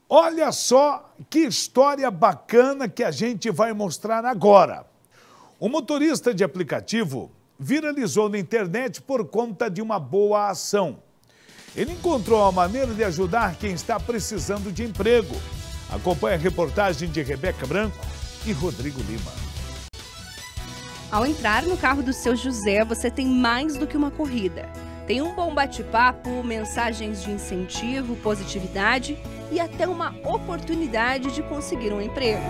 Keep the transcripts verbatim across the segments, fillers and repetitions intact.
Olha só que história bacana que a gente vai mostrar agora. O motorista de aplicativo viralizou na internet por conta de uma boa ação. Ele encontrou a maneira de ajudar quem está precisando de emprego. Acompanhe a reportagem de Rebeca Branco e Rodrigo Lima. Ao entrar no carro do seu José, você tem mais do que uma corrida. Tem um bom bate-papo, mensagens de incentivo, positividade e até uma oportunidade de conseguir um emprego.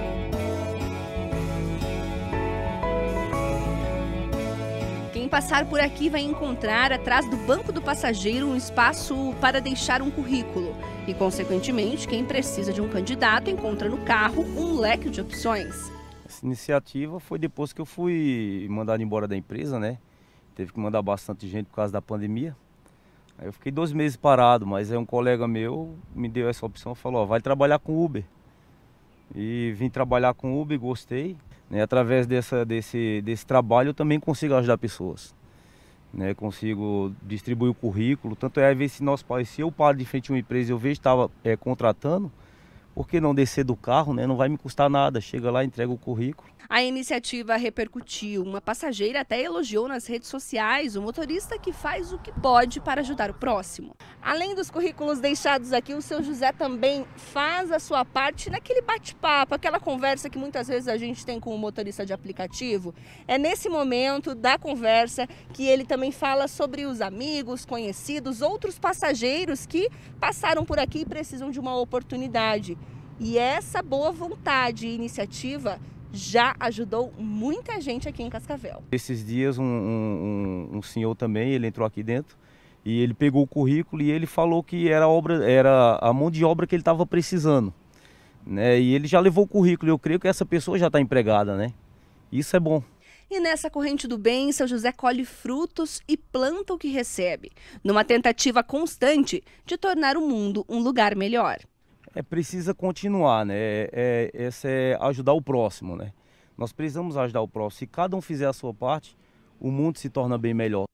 Quem passar por aqui vai encontrar atrás do banco do passageiro um espaço para deixar um currículo. E, consequentemente, quem precisa de um candidato encontra no carro um leque de opções. Essa iniciativa foi depois que eu fui mandado embora da empresa, né? Teve que mandar bastante gente por causa da pandemia. Aí eu fiquei dois meses parado, mas aí um colega meu me deu essa opção, falou, ó, vai trabalhar com Uber. E vim trabalhar com Uber, gostei. Né? Através dessa, desse, desse trabalho eu também consigo ajudar pessoas. Né? Consigo distribuir o currículo, tanto é, às vezes, se, nós, se eu paro de frente a uma empresa e eu vejo que estava é, contratando, por que não descer do carro, né? Não vai me custar nada, chega lá, entrega o currículo. A iniciativa repercutiu. Uma passageira até elogiou nas redes sociais o motorista que faz o que pode para ajudar o próximo. Além dos currículos deixados aqui, o seu José também faz a sua parte naquele bate-papo, aquela conversa que muitas vezes a gente tem com o motorista de aplicativo. É nesse momento da conversa que ele também fala sobre os amigos, conhecidos, outros passageiros que passaram por aqui e precisam de uma oportunidade. E essa boa vontade e iniciativa já ajudou muita gente aqui em Cascavel. Esses dias um, um, um senhor também, ele entrou aqui dentro e ele pegou o currículo e ele falou que era, obra, era a mão de obra que ele estava precisando. Né? E ele já levou o currículo e eu creio que essa pessoa já está empregada, né? Isso é bom. E nessa corrente do bem, seu José colhe frutos e planta o que recebe, numa tentativa constante de tornar o mundo um lugar melhor. É, precisa continuar, né? É, é, essa é ajudar o próximo, né? Nós precisamos ajudar o próximo. Se cada um fizer a sua parte, o mundo se torna bem melhor.